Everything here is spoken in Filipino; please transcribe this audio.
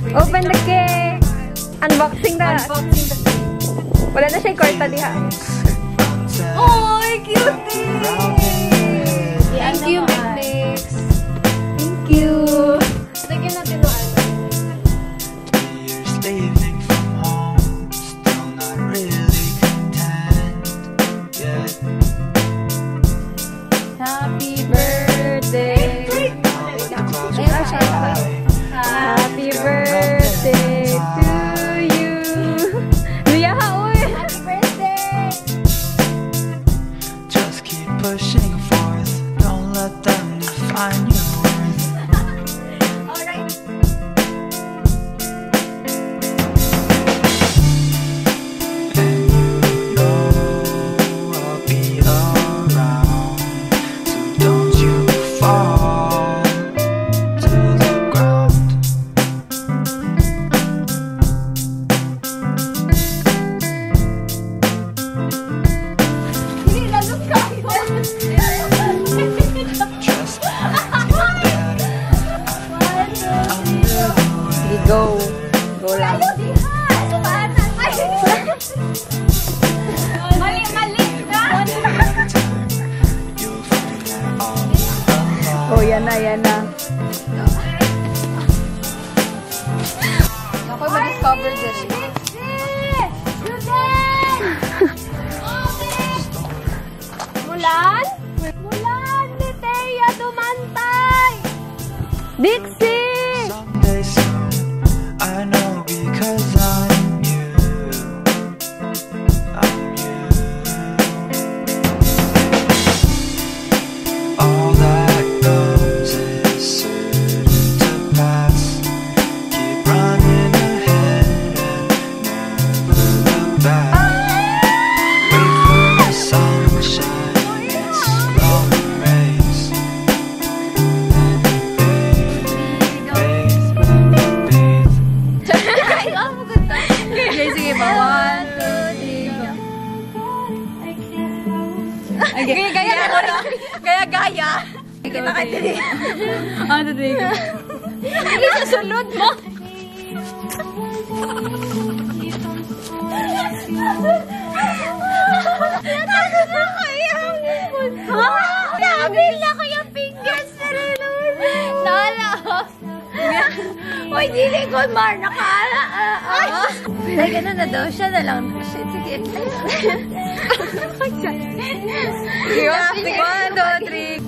Open the cake! Unboxing na! Wala na siya kwarta diha. Oh, cutie! Thank you, Netflix. Thank you! Lagyan natin no ano. Happy birthday! Happy birthday to you! Luya ha, uy! Happy birthday! Just keep pushing forth. Don't let them define your worth. Alright. And you know I'll be around. So don't you fall to the ground. Hindi lalong kayo. Just get better under the way. Go! Go lang. Ayaw diha. Subanan. Ay. Mali ka. You'll forget all the Oh, yan na, yan na. Ako ma-discover din. Mulan? Mulan ni Thea Dumantay! Dixie! Someday soon, I know because I'm you. I'm you. All that goes is certain to pass. Keep running ahead and never look back. Wait for the sunshine, its long rays. Okay, sige ba? 1, 2, 3, go. Okay, gaya mo na. Gaya. Kita ka din. Ano din? Hindi sa sunod mo. Nabil na kaya fingers na rin. Nala. Uy, dili ko, Mar. Nakaala. Ay, ganun na daw. Siya na lang. Sige. Sige, 1, 2, 3,